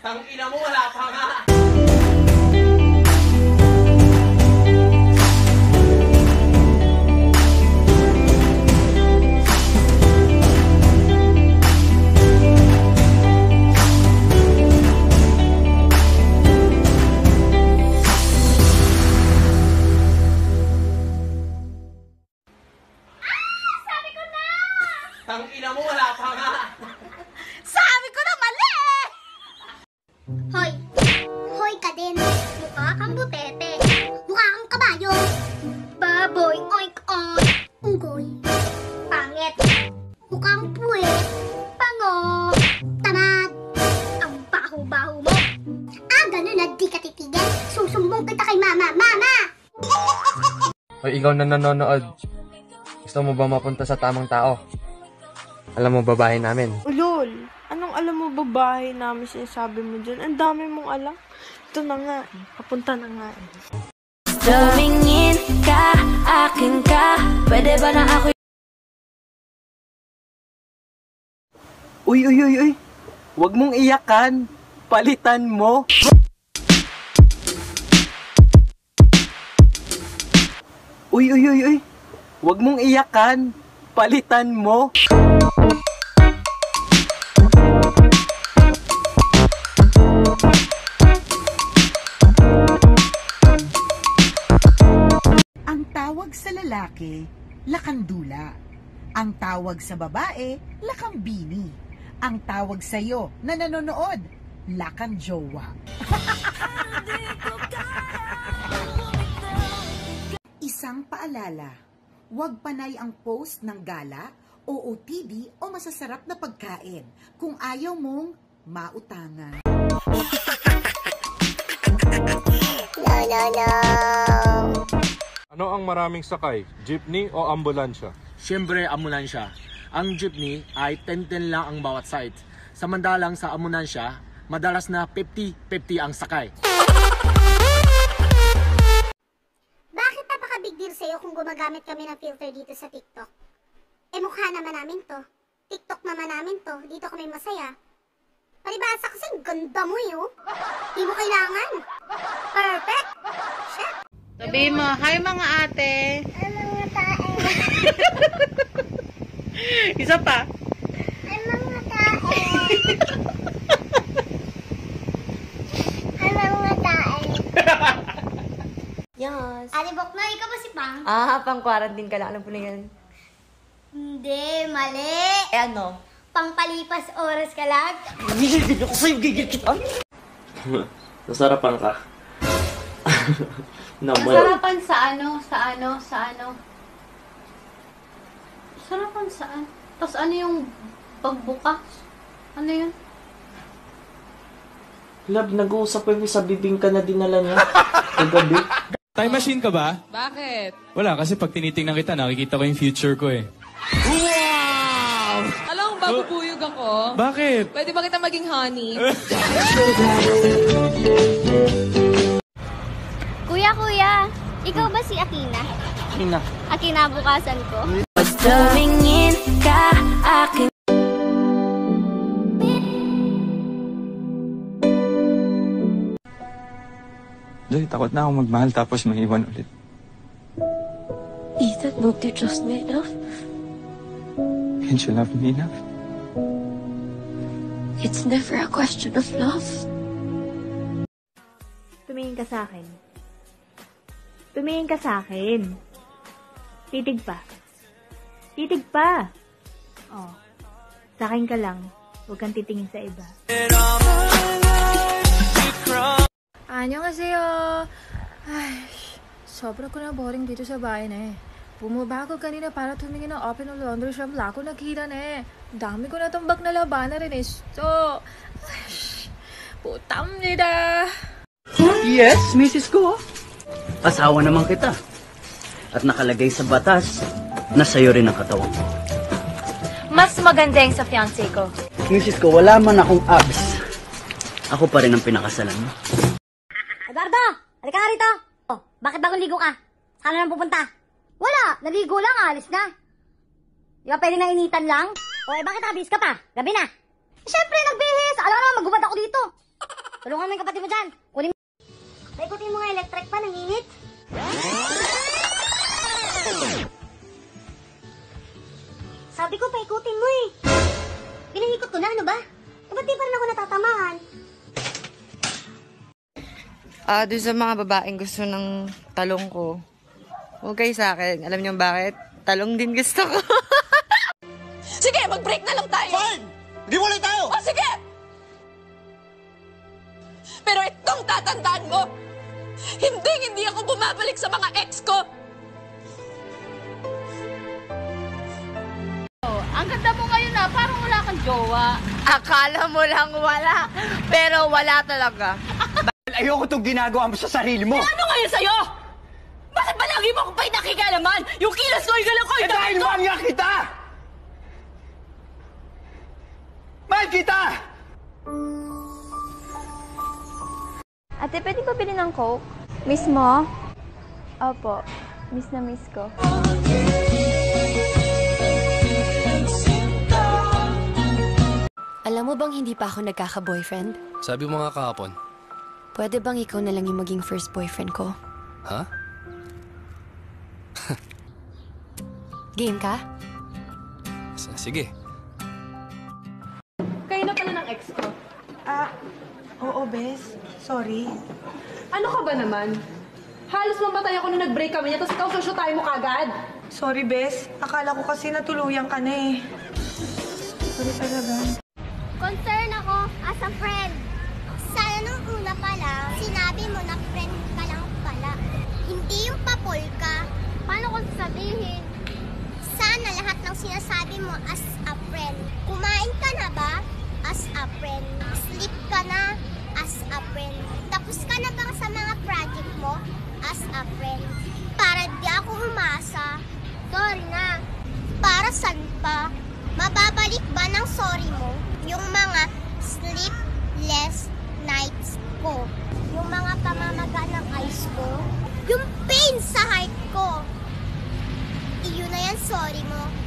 Tangina mo, wala pa nga. Tangina mo, wala pa nga. Sabi ko na mali! Hoy! Hoy ka din! Mukha kang butete! Mukha kang kabayo! Baboy! Oink oink! Unggoy! Pangit! Mukhang puwet! Pango! Tamad! Ang baho-baho mo! Ah, ganun na di ka titigil! Susumbong kita kay mama! Mama! Hoy, ikaw na nanonood. Gusto mo ba mapunta sa tamang tao? Alam mo babae namin. Ulol, anong alam mo babae namin sinasabi mo dyan? Ang dami mong alam. Ito na nga, papunta na nga. Tumingin ka, akin ka, pwede ba na ako? Uy, uy, uy, uy. Huwag mong iyakan. Palitan mo. Uy, uy, uy, uy. Huwag mong iyakan. Palitan mo. Ang tawag sa lalaki, lakandula. Ang tawag sa babae, lakambini. Ang tawag sa iyo na nanonood, lakandjowa. Isang paalala, huwag panay ang post ng gala, OOTD o masasarap na pagkain kung ayaw mong mautangan. No, no, no! Ano ang maraming sakay? Jeepney o ambulansya? Siyempre, ambulansya. Ang jeepney ay 10-10 lang ang bawat side. Samantalang sa ambulansya, madalas na 50-50 ang sakay. Bakit napaka-big deal sa'yo kung gumagamit kami ng filter dito sa TikTok? Eh mukha naman namin to. TikTok naman namin to. Dito kami masaya. Palibasa kasi ganda mo yun. Di mo kailangan. Perfect. Shit. Sabi mo, hi mga ate. Ay mga tae. Isa pa. Ay mga tae. Ay mga tae. Yes. Alibok na, ikaw ba si Pang? Pang-quarantine ka lang. Alam ko na yan. Hindi, mali. Eh ano? Pangpalipas oras ka lang. Hindi ko sa'yo gigil kita. Nasarapan ka. Sarapan sa ano? Sarapan saan? Tapos ano yung pagbuka? Ano yun? Love, nag-uusap kami sa bibingka na dinala niya. Kagabi. Time machine ka ba? Bakit? Wala, kasi pag tinitingnan kita, nakikita ko yung future ko eh. Wow! Alam mo, babubuyog ako. Bakit? Pwede ba kita maging honey? Kuya, ikaw ba si Akina? Akina bukasan ko. Tumingin ka, akin. Joy, takot na ako magmahal tapos maiwan ulit. Ethan, won't you trust me enough? Can't you love me enough? It's never a question of love. Tumingin ka sa akin. Tumingin ka sa akin. Titig pa. Titig pa. Oh. Sa akin ka lang. Huwag kang titingin sa iba. Annyeonghaseyo. Ay, sobra ko na boring dito sa bahay na eh. Bumaba ako kanina para tumingin ng open ng laundry shop. Wala ko nakita na eh. Dami ko natambak na labanan rin eh. So, putam nila. Yes, Mrs. Ko. Asawa naman kita. At nakalagay sa batas na sa'yo rin ang katawan. Mas maganda yung sa fiancé ko. Mrs. Ko, wala man akong abs. Ako pa rin ang pinakasalan mo. Eduardo! Halika nga rito! Oh, bakit bagong ligo ka? Saan na lang pupunta? Wala! Naligo lang, alis na. Di ba pwede nang initan lang? O bakit nakabihis ka pa? Gabi na. Siyempre, nagbihis! Alam naman, magubad ako dito. Tulungan mo yung kapatid mo dyan. Kunin mo. Paikutin mo nga electric pa, nanginit. Sabi ko, paikutin mo eh. Pinahikot ko na, ano ba? Eh, ba't di pa rin ako natatamaan? Doon sa mga babaeng gusto ng talong ko. Huwag kayo sa akin. Alam niyo bakit? Talong din gusto ko. Sige, mag-break na lang tayo! Fine! Di wala tayo! O, sige! Pero itong tatandaan mo, hindi ako bumabalik sa mga ex ko! Ang ganda mo ngayon na, parang wala kang jowa. Akala mo lang wala, pero wala talaga. Ayoko itong ginagawa mo sa sarili mo! Ano ngayon sa'yo? Bakit ba lagi mo akong pinakikalaman? Yung kilos ko, yung ko, yung dahil mahal nga kita! Mahal kita! Ate, pwede ko bilhin ng Coke? Miss mo? Opo, miss na miss ko. Alam mo bang hindi pa ako nagkaka-boyfriend? Sabi mo nga kahapon. Pwede bang ikaw na lang yung maging first boyfriend ko? Ha? Game ka? Sige. Kayo na pala ng ex ko. Oo, Bes. Sorry. Ano ka ba naman? Halos mamatay ako nung nag-break kami niya, tapos ikaw susyo tayo mo kagad. Sorry, Bes. Akala ko kasi natuluyan ka na eh. Sorry talaga. Concern ako as a friend. Sana nung una pa lang, sinabi mo na friend ka lang pala. Hindi yung papol ka. Paano ko sasabihin? Sana lahat ng sinasabi mo as a friend. Kumain ka na ba? As a friend. Sleep ka na? As a friend. Tapos ka na ba sa mga project mo? As a friend. Para di ako umasa. Sorry na. Para saan pa? Mababalik ba ng sorry mo yung mga sleepless nights ko? Yung mga pamamaga ng eyes ko? Yung pain sa heart ko? Iyon na yan, sorry mo.